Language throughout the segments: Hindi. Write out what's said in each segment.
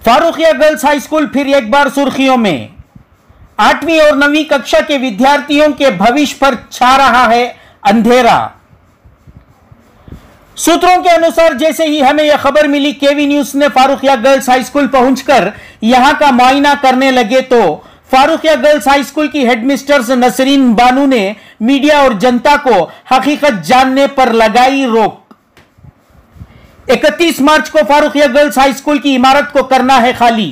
फारुखिया गर्ल्स हाई स्कूल फिर एक बार सुर्खियों में। 8वीं और 9वीं कक्षा के विद्यार्थियों के भविष्य पर छा रहा है अंधेरा। सूत्रों के अनुसार जैसे ही हमें यह खबर मिली, केवी न्यूज ने फारुखिया गर्ल्स हाई स्कूल पहुंचकर यहां का मुआयना करने लगे तो फारुखिया गर्ल्स हाई स्कूल की हेडमिस्ट्रेस नसरीन बानू ने मीडिया और जनता को हकीकत जानने पर लगाई रोक। 31 मार्च को फारुखिया गर्ल्स हाई स्कूल की इमारत को करना है खाली।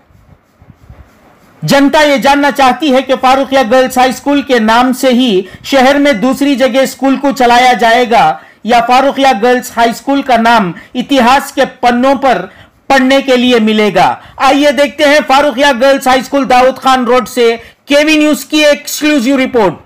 जनता यह जानना चाहती है कि फारुखिया गर्ल्स हाई स्कूल के नाम से ही शहर में दूसरी जगह स्कूल को चलाया जाएगा या फारुखिया गर्ल्स हाई स्कूल का नाम इतिहास के पन्नों पर पढ़ने के लिए मिलेगा। आइए देखते हैं Farukhia girls high school Daud Khan road से केवी न्यूज की एक्सक्लूसिव रिपोर्ट।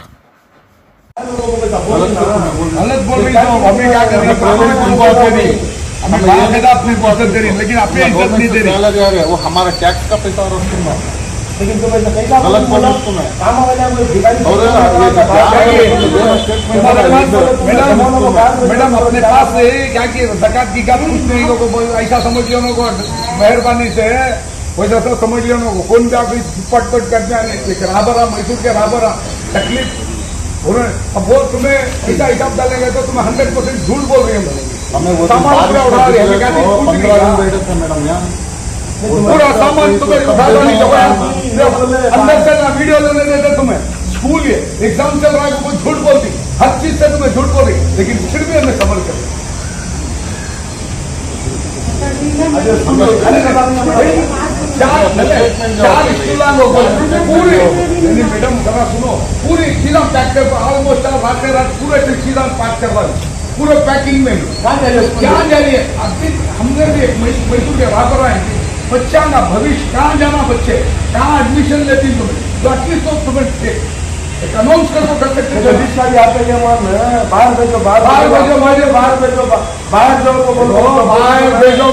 गलत बोल रही तो हमें क्या कर रही है, हमें अपनी इज्जत दे रही है, लेकिन अपनी इज्जत नहीं दे रही। वो हमारा टैक्स का पैसा और लेकिन तुम ऐसा कैसा गलत बोला तुम्हें काम वाला कोई भिखारी मैडम अपने पास से क्या कि ज़कात की क्या कुछ नहीं लोगों को ऐसा समझ लिया उनको मेहरबानी से वैसा सब समझ लिया उनको कौन भी आप पट करते हैं राबरा मैसूर के राबरा तकलीफ अब वो तुम्हें ऐसा हिसाब डालेंगे तो तुम्हें 100% झूठ बोल रही है। हमें सामान पे उड़ा रही है मैडम यहाँ पूरा सामान तुम्हें उठा अंदर से ना वीडियो लेने देते तुम्हें स्कूल ये एग्जाम चल रहा है कोई झूठ बोलती हर चीज से तुम्हें झूठ बोल रही लेकिन फिर भी हमें समझ कर चार पूरी मैडम जरा सुनो पूरी चीजा पैक कर ऑलमोस्ट रात पूरे चीजा पैक करवा पूरे पैकिंग में क्या जाइए हमने भी मैसूर के रात आएंगे बच्चा का भविष्य कहाँ जाना बच्चे कहाँ एडमिशन लेती तुम्हें तो एटलीस्ट तो तुम्हें अनाउंस कर सकते बाहर भेजो बाहर भेजो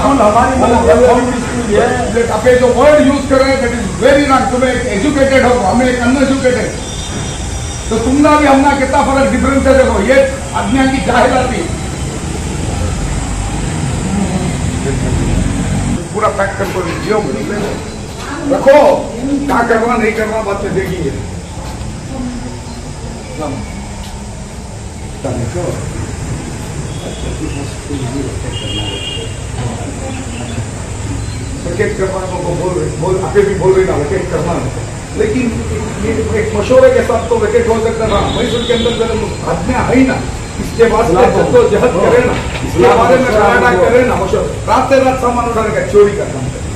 हमारी जो वर्ड यूज कर रहे हैं दैट इज वेरी रॉन्ग। तुम्हें एजुकेटेड हो हमें एक अनएजुकेटेड तो तुमना भी हमना कितना फर्क डिफरेंस है देखो ये अज्ञा की जाहिलाती पूरा पैक करके जियो रखो क्या करना नहीं करना बात में देखिए। विकेट करना को बोल आगे भी बोल रही ना विकेट करना लेकिन ये एक मशवरे के साथ तो विकेट हो सकता था। मैसूर के अंदर आज्ञा है ही ना इसके बाद जद्दोजहद करे ना इसके बारे में कराटा करे ना रात से रात सामान उठाने का चोरी का काम करे।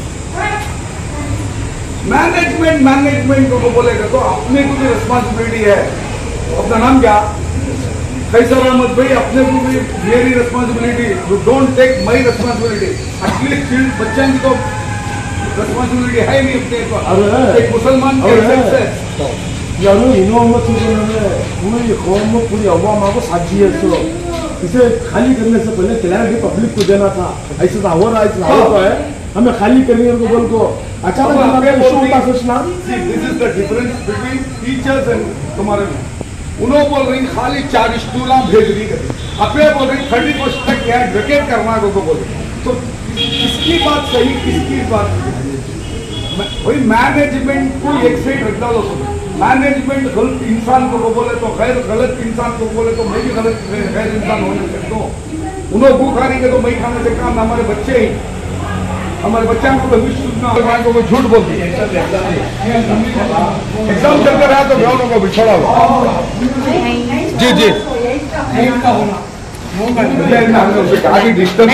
मैनेजमेंट को बोलेगा तो अपने को भी रिस्पॉन्सिबिलिटी है। अपना नाम क्या कैसर अहमद भाई अपने को भी मेरी responsibility you don't take my responsibility at least बच्चों की तो रिस्पॉन्सिबिलिटी है नहीं अपने को एक मुसलमान के हिसाब से यानो इन्हों पूरी कौम पूरी अवाम को साझी इसे खाली करने से पहले क्लैरिटी पब्लिक को देना था। ऐसा तो हो रहा है हमें खाली करने को बोल को अचानक सोचना this is the difference between teachers and तुम्हारे उन्होंने बोल रही खाली 4 स्टूल भेज रही करी अपने बोल रही 30% तक क्या विकेट करना को बोल तो किसकी बात सही किसकी बात वही मैनेजमेंट को एक साइड रख डालो। मैनेजमेंट गलत इंसान को बोले तो गलत इंसान को बोले तो मैं भी गैर इंसान होने सकता हूँ। उन्होंने भूख आ रही है तो मैं खाने से काम हमारे बच्चे ही हमारे बच्चों को भविष्य को झूठ बोलती है। एग्जाम चलते रहा तो ग्राउंडों को बिछोड़ा हुआ जी आगे डिस्टर्ब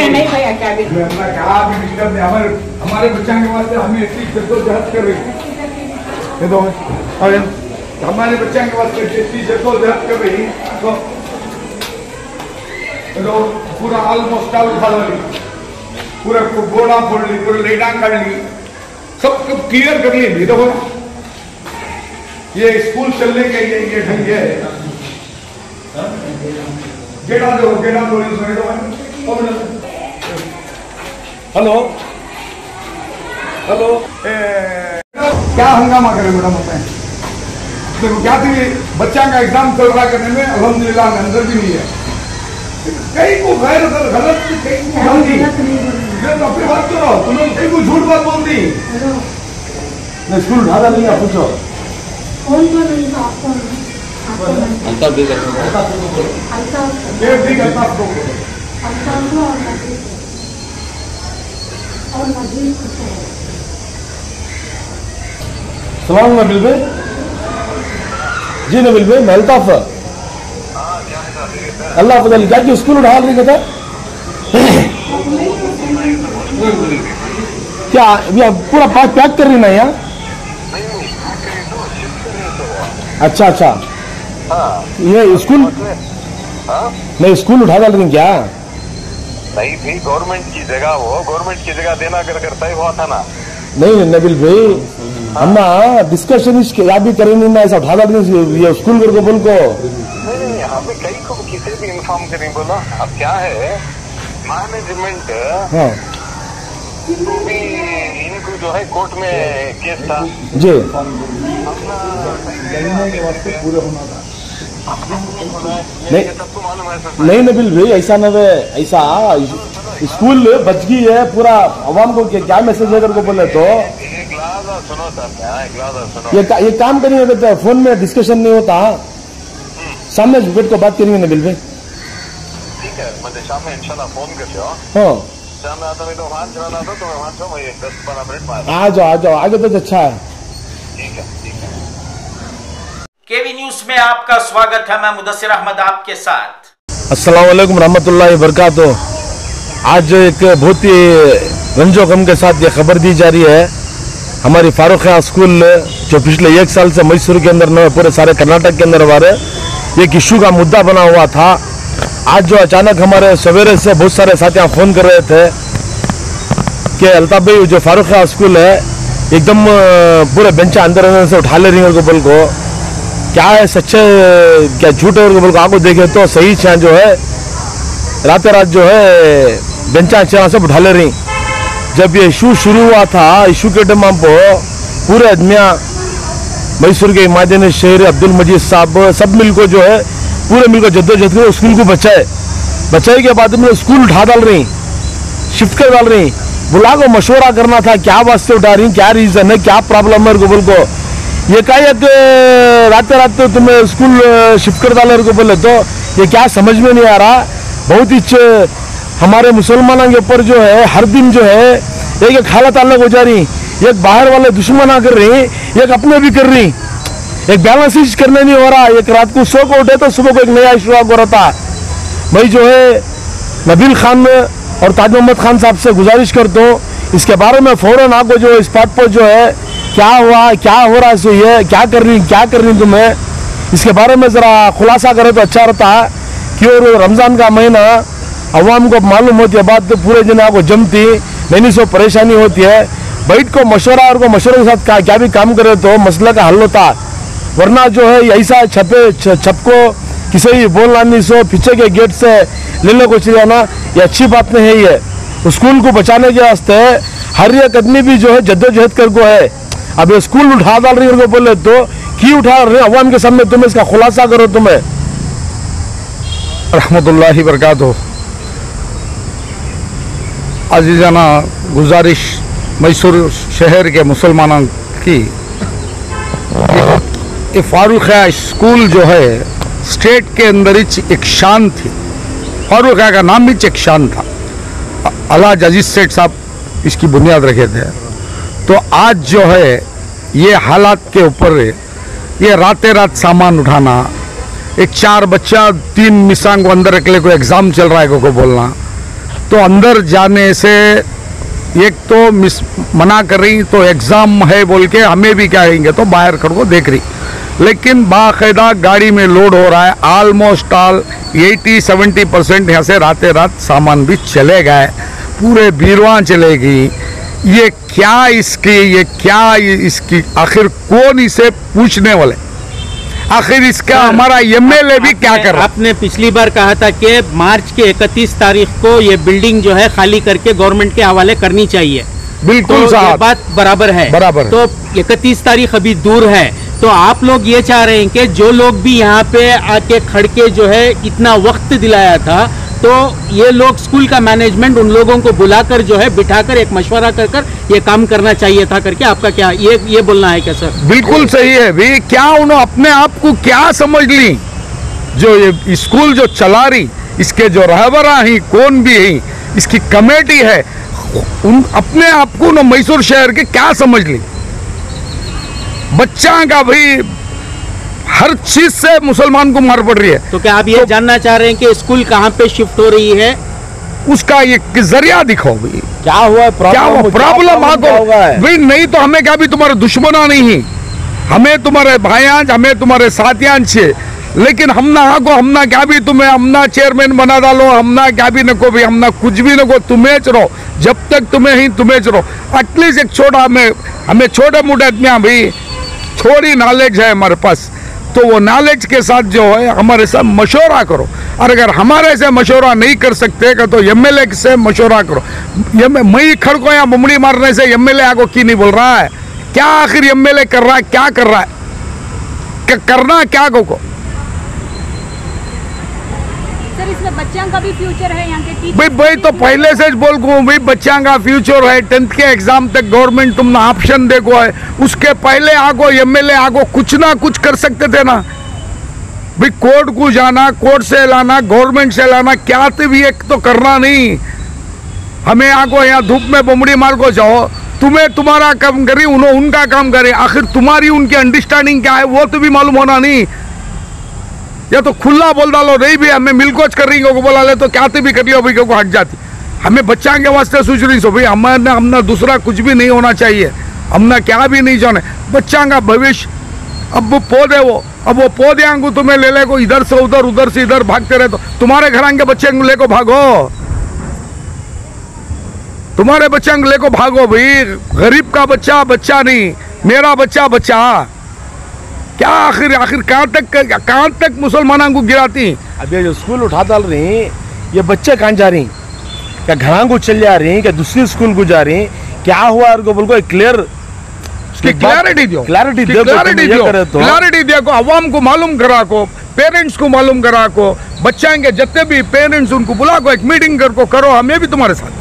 हमारे बच्चों के वास्ते हमें ऐसी जद्दोजहद कर रही है हमारे बच्चों के वास्ते जितनी जद्दोजहद कर रही तो पूरा ऑलमोस्ट उठा ली पूरा गोड़ा फोड़ ली पूरा लेडा कर ली सब क्लियर कर ली। देखो ये स्कूल चलने के ये ढंग है गेड़ा दो हेलो क्या हंगामा करें मैडम होते हैं देखो क्या थी बच्चा का एग्जाम चल रहा करने में अल्हम्दुलिल्लाह अंदर भी नहीं है कहीं को गलत कहीं को ये तो अपनी बात करो, तुम्हें कहीं को झूठ बात बोल दी। मैं स्कूल उठा नहीं आप पूछो कौन तो नहीं था आपको अंतर भी करना ये ठीक है आपको और नबील सलाम नबील भाई। जी नबील भाई, मैं अल्ताफ अल्लाह पता क्या कि स्कूल उठा नहीं था क्या अभी पूरा पैक कर रही ना यहाँ? अच्छा अच्छा, ये स्कूल नहीं स्कूल उठा डाल रही क्या? नहीं थी गवर्नमेंट की जगह, वो गवर्नमेंट की जगह देना कर तय हुआ था ना। नहीं नबील भाई, हम ना डिस्कशन भी करेंगे ना, ऐसा उठा डाल ये स्कूल को बोल को नहीं हमें कई को किसी भी इन्फॉर्म करें बोला। अब क्या है मैनेजमेंट हाँ भी इनको जो है कोर्ट में केस था जी पूरे होना था। नहीं सबको मालूम है सर। नहीं नबील भाई, ऐसा न वे, ऐसा स्कूल बच गई है पूरा अवाम को क्या मैसेज लेकर को बोले तो एक लाजा सुनो सर, एक लाजा सुनो। ये काम करेंगे कहते फोन में डिस्कशन नहीं होता, सामने बैठ को बात करेंगे नबील भाई। ठीक है, मुझे शाम में इंशाल्लाह फोन कर दो। हाँ शाम में आता मैं तो वहां चला था, तो मैं वहां से मैं 10-12 मिनट में आ जाओ आगे तो अच्छा है। ठीक है ठीक है। केवी न्यूज में आपका स्वागत है। मैं मुदस्सिर अहमद आपके साथ। अस्सलाम वालेकुम रहमतुल्लाहि बरकातुहू। आज एक बहुत ही रंजो गम के साथ ये खबर दी जा रही है, हमारी फारूक खां स्कूल जो पिछले 1 साल से मैसूर के अंदर न पूरे सारे कर्नाटक के अंदर हमारे एक इशू का मुद्दा बना हुआ था। आज जो अचानक हमारे सवेरे से बहुत सारे साथी फ़ोन कर रहे थे कि अल्ताफ भाई जो फारूक खां स्कूल है एकदम पूरे बेंचा अंदर से उठा ले रही है बोल को, क्या है सच्चे क्या झूठे बोल को आपको देखे तो सही छा जो है रात जो है बेंचा सब उठा ले रही। जब ये इशू शुरू हुआ था, इशू के टाइम हमको पूरे आदमियाँ मैसूर के इमादन शहर अब्दुल मजीद साहब सब मिलकर जो है पूरे मिलकर जद्दोजहद कर स्कूल को बचाए के बाद में स्कूल उठा डाल रही, शिफ्ट कर डाल रही। बुला को मशवरा करना था क्या वास्ते उठा रही, क्या रीज़न है, क्या प्रॉब्लम है बोल को। ये का एक रात तो तुम्हें स्कूल शिफ्ट कर डाले को बोले तो ये क्या समझ में नहीं आ रहा। बहुत ही हमारे मुसलमानों के ऊपर जो है हर दिन जो है एक हालत अलग हो जा रही, एक बाहर वाले दुश्मना कर रही, एक अपने भी कर रही, एक बैलेंस करने नहीं हो रहा। एक रात को सो को उठे तो सुबह को एक नया इशू हो रहा था। भाई जो है नबील खान और ताज मोहम्मद खान साहब से गुजारिश करता हूँ इसके बारे में फौरन आपको जो स्पॉट पर जो है क्या हुआ क्या हो रहा है सो ये क्या कर रही तुम्हें इसके बारे में ज़रा खुलासा करे तो अच्छा रहता है। क्यों रमज़ान का महीना अवाम को मालूम होती है बात तो पूरे दिन आपको जमती नहीं सो परेशानी होती है। बैठ को मशवरा और को मशवरे के साथ क्या भी काम करे तो मसला का हल होता, वरना जो है ऐसा छप को किसी भी बोलना नहीं सो पीछे के गेट से लेने को चले जाना ये अच्छी बात नहीं है। ये स्कूल को बचाने के वास्ते हर एक आदमी भी जो है जद्दोजहद कर को है। अब ये स्कूल उठा डाल रही है बोले तो क्यों उठा रहे अवाम के सामने, तुम्हें इसका खुलासा करो। तुम्हें रहमतुल्लाहि बरकातुहू। अजीज़ाना गुजारिश मैसूर शहर के मुसलमानों की, ये फारूक खां स्कूल जो है स्टेट के अंदर ही एक शान थी। फारूक खां का नाम भी एक शान था। अल्लाह अजीज सेठ साहब इसकी बुनियाद रखे थे। तो आज जो है ये हालात के ऊपर ये रात सामान उठाना, एक 4 बच्चा 3 मिसांग को अंदर अकेले को एग्ज़ाम चल रहा है को बोलना, तो अंदर जाने से एक तो मना कर रही, तो एग्ज़ाम है बोल के हमें भी क्या कहेंगे तो बाहर कर को देख रही। लेकिन बाकायदा गाड़ी में लोड हो रहा है, ऑलमोस्ट ऑल 80-70% यहाँ से रात सामान भी चले गए, पूरे बीरवां चलेगी। ये क्या इसकी आखिर कौन इसे पूछने वाले, आखिर इसका हमारा एमएलए भी क्या कर रहा है। आपने पिछली बार कहा था कि मार्च के 31 तारीख को ये बिल्डिंग जो है खाली करके गवर्नमेंट के हवाले करनी चाहिए। बिल्कुल तो ये बात बराबर है। तो 31 तारीख अभी दूर है, तो आप लोग ये चाह रहे हैं कि जो लोग भी यहाँ पे आके खड़ के जो है इतना वक्त दिलाया था तो ये लोग स्कूल का मैनेजमेंट उन लोगों को बुलाकर जो है बिठाकर एक मशवरा कर ये काम करना चाहिए था करके आपका क्या ये बोलना है क्या सर? बिल्कुल सही है भी। क्या उन्होंने अपने आप को क्या समझ ली, जो ये स्कूल जो चला रही, इसके जो रहबरा ही कौन भी है, इसकी कमेटी है, उन अपने आप को न मैसूर शहर के क्या समझ ली। बच्चा का भाई हर चीज से मुसलमान को मार पड़ रही है। तो क्या आप ये जानना चाह रहे हैं कि स्कूल कहाँ पे शिफ्ट हो रही है, उसका ये जरिया दिखाओ भाई, क्या हुआ है, क्या हुआ प्रॉब्लम आगो भाई। नहीं तो हमें क्या भी तुम्हारे दुश्मना नहीं, हमें तुम्हारे भाइयां, हमें तुम्हारे साथियां छे, लेकिन हमना आगो, हमना क्या भी तुम्हें हमना चेयरमैन बना डालो, हमना क्या भी नको भी, हमना कुछ भी नको, तुम्हें रहो जब तक तुम्हें ही तुम्हें रहो। एटलीस्ट एक छोटा हमें छोटे मोटे आदमी भाई थोड़ी नॉलेज है हमारे पास, तो वो नॉलेज के साथ जो है हमारे साथ मशवरा करो। और अगर हमारे से मशवरा नहीं कर सकते तो एमएलए से मशवरा करो। मैं खड़ को यहाँ बुमड़ी मारने से एमएलए आगो की नहीं बोल रहा है, क्या आखिर एमएलए कर रहा है, क्या कर रहा है, करना क्या को। सर इसमें बच्चों का भी फ्यूचर है, यहाँ के भाई तो पहले से बोल भाई बच्चा का फ्यूचर है, 10th के एग्जाम तक गवर्नमेंट तुमने ऑप्शन देखो है, उसके पहले आगो एमएलए आगो कुछ ना कुछ कर सकते थे ना भाई। कोर्ट को जाना, कोर्ट से लाना, गवर्नमेंट से लाना, क्या भी एक तो करना नहीं। हमें आगो यहाँ धूप में बुमड़ी मार को जाओ, तुम्हें तुम्हारा काम करे, उन्होंने उनका काम करे, आखिर तुम्हारी उनकी अंडरस्टैंडिंग क्या है वो तो भी मालूम होना नहीं। या तो खुला बोल डालो नहीं भी हमें मिलकोच कर रही को बोला ले तो क्या भी कर लियो भाई को हट जाती। हमें बच्चा के वास्ते सोच रही सो भाई, हमने दूसरा कुछ भी नहीं होना चाहिए, हमने क्या भी नहीं जाने बच्चा का भविष्य। अब वो पौधे अब वो पौधे आंगू तुम्हें ले ले को इधर से इधर भागते रहे, तो तुम्हारे घर के बच्चे ले को भागो, तुम्हारे बच्चे ले को भागो भाई। गरीब का बच्चा बच्चा नहीं, मेरा बच्चा बच्चा। क्या आखिर कहाँ तक मुसलमानों को गिराती। अब ये जो स्कूल उठा डाल रही, ये बच्चे कहाँ जा रही, क्या घरों को चल जा रही, क्या दूसरी स्कूल को जा रही, क्या हुआ बोल को क्लियर क्लैरिटी दो, क्लैरिटी दिया को, अवाम को मालूम करा को, पेरेंट्स को मालूम करा को, बच्चा के जितने भी पेरेंट्स उनको बुला को एक मीटिंग करो, हमें भी तुम्हारे साथ।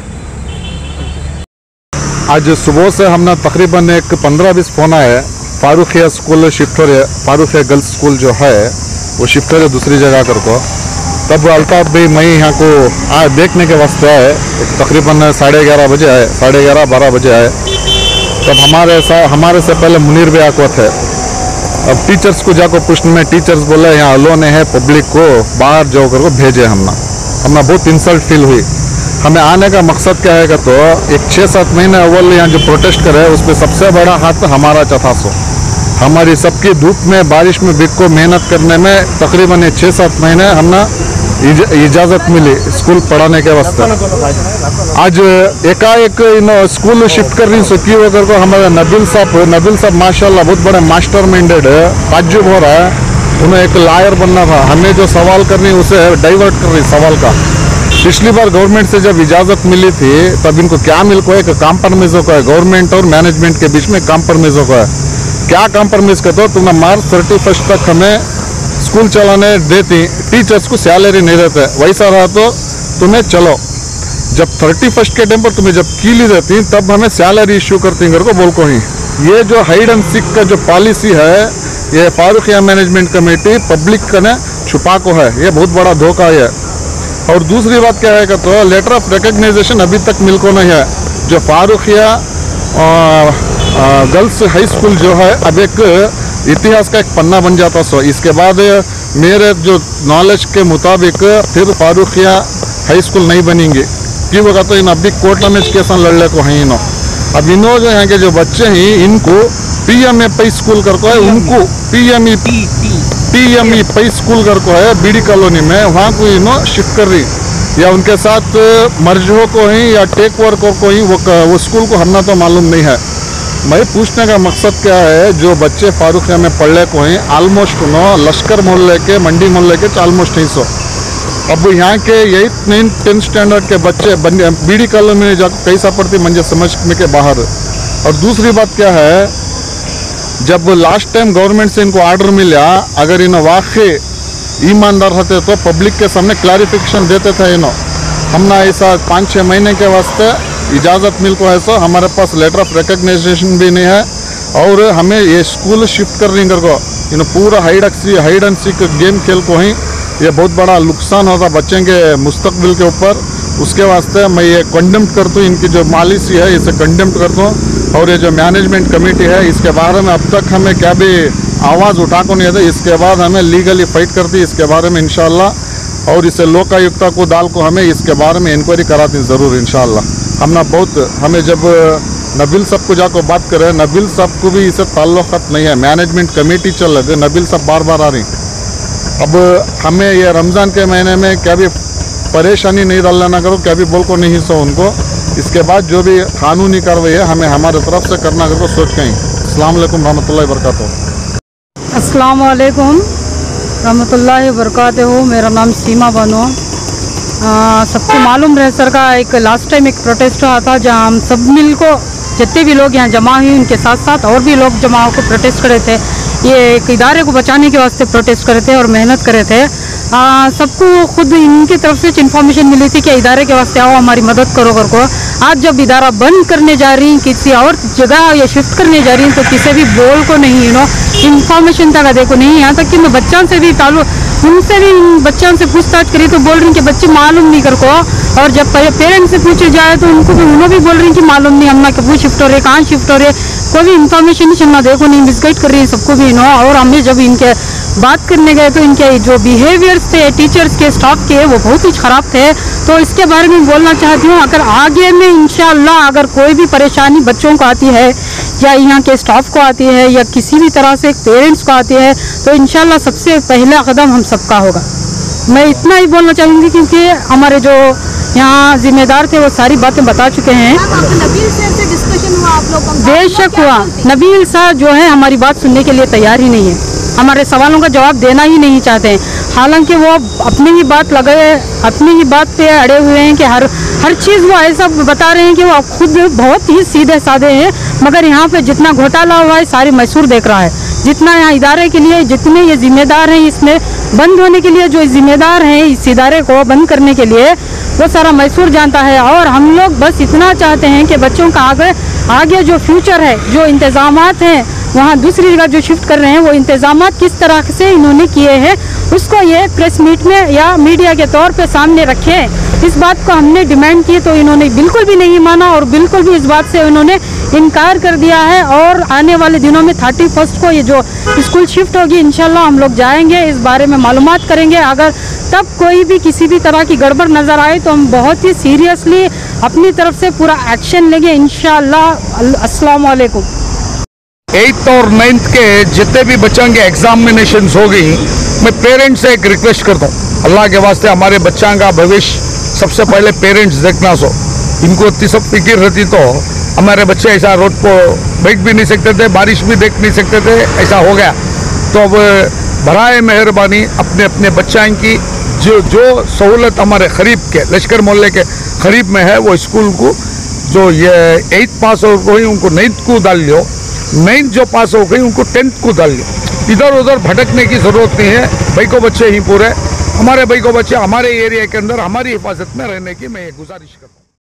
आज सुबह से हमने तकरीबन एक 15-20 फोन आए, फारूखिया स्कूल शिफ्ट हो रही है, फारूखिया गर्ल्स स्कूल जो है वो शिफ्ट हो रही है दूसरी जगह कर को। तब अल्ताफ भाई मैं यहाँ को देखने के वास्ते आए, तकरीबन 11:30 बजे आए, 11:30-12 बजे आए। तब हमारे से पहले मुनीर भी आको थे। अब टीचर्स को जाको पूछने में टीचर्स बोले यहाँ अलोने है, पब्लिक को बाहर जाओ कर को भेजे। हमने बहुत इंसल्ट फील हुई। हमें आने का मकसद क्या है तो एक 6-7 महीने अव्वल यहाँ जो प्रोटेस्ट करे उसमें सबसे बड़ा हाथ हमारा चौथा सो। हमारी सबकी धूप में बारिश में बिक को मेहनत करने में तकरीबन 6-7 महीने हमने इजाज़त मिली स्कूल पढ़ाने के वास्ते। आज एकाएक स्कूल शिफ्ट कर रही सकी वगैरह को हमारे नबील साहब माशाल्लाह बहुत बड़े मास्टर माइंडेड है, ताज्जुब हो रहा है। उन्हें एक लायर बनना था, हमें जो सवाल करनी उसे डाइवर्ट कर रही सवाल का। पिछली बार गवर्नमेंट से जब इजाज़त मिली थी तब इनको क्या मिल को है कि कॉम्प्रोमाइज़ को है, गवर्नमेंट और मैनेजमेंट के बीच में कॉम्प्रोमाइज़ को है। क्या कॉम्प्रोमाइज़ कहते हो, तुमने मार्च 31 तक हमें स्कूल चलाने देती, टीचर्स को सैलरी नहीं देते, वैसा रहा तो तुम्हें चलो। जब 31 के टाइम पर तुम्हें जब कीली देती तब हमें सैलरी इश्यू करती घर को बोल को ही। ये जो हाइड एंड सीक का जो पॉलिसी है ये फारूखिया मैनेजमेंट कमेटी पब्लिक का ने छुपा को है, ये बहुत बड़ा धोखा है। और दूसरी बात क्या है तो लेटर ऑफ रिकग्नाइजेशन अभी तक मिल को नहीं है। जो फारूखिया गर्ल्स हाई स्कूल जो है अब एक इतिहास का एक पन्ना बन जाता सो। इसके बाद मेरे जो नॉलेज के मुताबिक फिर फारूखिया हाई स्कूल नहीं बनेंगे क्यों होगा तो इन अभी कोर्ट में केस लड़ने को है इनो। अब इनो जो यहाँ के जो बच्चे हैं इनको PME पई स्कूल कर को है, उनको PME पई स्कूल कर को है बीडी कॉलोनी में, वहाँ को इनो शिफ्ट कर रही या उनके साथ मर्ज हो को ही या टेक ओवर को ही वो स्कूल को हमना तो मालूम नहीं है। मैं पूछने का मकसद क्या है, जो बच्चे फारूखिया में पढ़ने को हैं ऑलमोस्ट लश्कर मोहल्ले के मंडी मोहल्ले के ऑलमोस्ट 300। अब यहाँ के 8th 9th 10th स्टैंडर्ड के बच्चे बीडी कॉलोनी में जाकर कैसा पढ़ती मंजे समझ में के बाहर। और दूसरी बात क्या है, जब लास्ट टाइम गवर्नमेंट से इनको ऑर्डर मिला अगर इन वाकई ईमानदार रहते तो पब्लिक के सामने क्लैरिफिकेशन देते थे। हमने ऐसा 5-6 महीने के वास्ते इजाज़त मिल को है सो हमारे पास लेटर ऑफ रिकग्नाइजेशन भी नहीं है, और हमें ये स्कूल शिफ्ट करने को पूरा हाइड एंड सीक गेम खेल को ही ये बहुत बड़ा नुकसान होता बच्चे के मुस्तकबिल के ऊपर। उसके वास्ते मैं ये कंडेम करता हूँ, इनकी जो पॉलिसी है इसे कंडेम करता हूँ। और ये जो मैनेजमेंट कमेटी है इसके बारे में अब तक हमें क्या भी आवाज़ उठा को नहीं है, इसके बाद हमें लीगली फाइट करती इसके बारे में इंशाल्लाह। और इसे लोकायुक्ता को डाल को हमें इसके बारे में इंक्वायरी कराती ज़रूर इंशाल्लाह। हमें जब नबील साहब को जाकर बात करें, नबील साहब को भी इसे ताल्लुक़ात नहीं है, मैनेजमेंट कमेटी चल रही है, नबील साहब बार बार आ रही। अब हमें ये रमज़ान के महीने में क्या भी परेशानी नहीं डालना ना करो, क्या भी बोल को नहीं सो उनको। इसके बाद जो भी कानूनी कार्रवाई है हमें हमारे तरफ से करना करो सोच कहीं। अस्सलाम वालेकुम रहमतुल्लाहि व बरकातहू। अस्सलाम वालेकुम रहमतुल्लाहि व बरकातहू। मेरा नाम सीमा बानो। सबको मालूम रहे सर का एक लास्ट टाइम एक प्रोटेस्ट हुआ था जहां हम सब मिल को जितने भी लोग यहाँ जमा हुए उनके साथ साथ और भी लोग जमा होकर प्रोटेस्ट करे थे। ये एक इदारे को बचाने के वास्ते प्रोटेस्ट करे थे और मेहनत करे थे। सबको खुद इनकी तरफ से इन्फॉर्मेशन मिली थी कि इदारे के वास्ते आओ हमारी मदद करो कर को। आज जब इदारा बंद करने जा रही किसी और जगह या शिफ्ट करने जा रही तो किसी भी बोल को नहीं इन्फॉर्मेशन तक देखो नहीं। यहाँ तक कि मैं बच्चों से भी उनसे भी बच्चों से पूछताछ करी तो बोल रही कि बच्चे मालूम नहीं कर को। और जब पेरेंट्स से पूछे जाए तो उन्होंने भी बोल रही कि मालूम नहीं, हम ना कब शिफ्ट हो रहे, कहाँ शिफ्ट हो रहे, कोई भी इन्फॉर्मेशन नहीं चलना देखो नहीं, मिसगाइड कर रही है सबको भी और हमें जब इनके बात करने गए तो इनके जो बिहेवियर्स थे टीचर्स के स्टाफ के वो बहुत ही ख़राब थे। तो इसके बारे में बोलना चाहती हूँ, अगर आगे में इंशाअल्लाह अगर कोई भी परेशानी बच्चों को आती है या यहाँ के स्टाफ को आती है या किसी भी तरह से पेरेंट्स को आती है तो इंशाअल्लाह सबसे पहला कदम हम सबका होगा। मैं इतना ही बोलना चाहूँगी क्योंकि हमारे जो यहाँ जिम्मेदार थे वो सारी बातें बता चुके हैं। नबील सर से डिस्कशन हुआ आप लोगों का? बेशक हुआ। नबील सर जो है हमारी बात सुनने के लिए तैयार ही नहीं है, हमारे सवालों का जवाब देना ही नहीं चाहते हैं। हालांकि वो अपनी ही बात लगाए, अपनी ही बात पे अड़े हुए हैं कि हर चीज़ वो ऐसा बता रहे हैं कि वो खुद बहुत ही सीधे साधे हैं। मगर यहाँ पे जितना घोटाला हुआ है सारी मैसूर देख रहा है, जितना यहाँ इदारे के लिए जितने ये जिम्मेदार हैं, इसमें बंद होने के लिए जो जिम्मेदार हैं इस इदारे को बंद करने के लिए वो सारा मैसूर जानता है। और हम लोग बस इतना चाहते हैं कि बच्चों का आगे जो फ्यूचर है, जो इंतज़ामात हैं वहाँ दूसरी जगह जो शिफ्ट कर रहे हैं वो इंतज़ामात किस तरह से इन्होंने किए हैं उसको ये प्रेस मीट में या मीडिया के तौर पे सामने रखें। इस बात को हमने डिमांड की तो इन्होंने बिल्कुल भी नहीं माना और बिल्कुल भी इस बात से इन्होंने इनकार कर दिया है। और आने वाले दिनों में 31 को ये जो स्कूल शिफ्ट होगी इंशाल्लाह हम लोग जाएंगे, इस बारे में मालूमात करेंगे। अगर तब कोई भी किसी भी तरह की गड़बड़ नज़र आए तो हम बहुत ही सीरियसली अपनी तरफ से पूरा एक्शन लेंगे इंशाल्लाह। अस्सलाम वालेकुम। 8th और 9th के जितने भी बच्चों के एग्जामिनेशन होगी, मैं पेरेंट्स से एक रिक्वेस्ट करता हूँ, अल्लाह के वास्ते हमारे बच्चों का भविष्य सबसे पहले पेरेंट्स देखना। सो इनको इतनी सब फिक्र रहती तो हमारे बच्चे ऐसा रोड को बैठ भी नहीं सकते थे, बारिश भी देख नहीं सकते थे, ऐसा हो गया। तो अब बराए मेहरबानी अपने अपने बच्चों की जो सहूलत हमारे करीब के लश्कर मोहल्ले के करीब में है वो स्कूल को जो ये 8th पास हो गई उनको 9th को डाल लियो, 9th जो पास हो गई उनको 10th को डाल लियो। इधर उधर भटकने की ज़रूरत नहीं है। भाई को बच्चे ही पूरे हमारे भाई को बच्चे हमारे एरिया के अंदर हमारी हिफाजत में रहने की मैं गुजारिश करता हूँ।